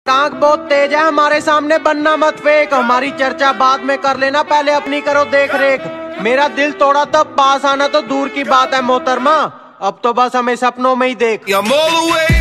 टांग बहुत तेज है, हमारे सामने बनना मत फेंक। हमारी चर्चा बाद में कर लेना, पहले अपनी करो देख रेख। मेरा दिल तोड़ा तो पास आना तो दूर की बात है मोहतरमा, अब तो बस हमें सपनों में ही देख।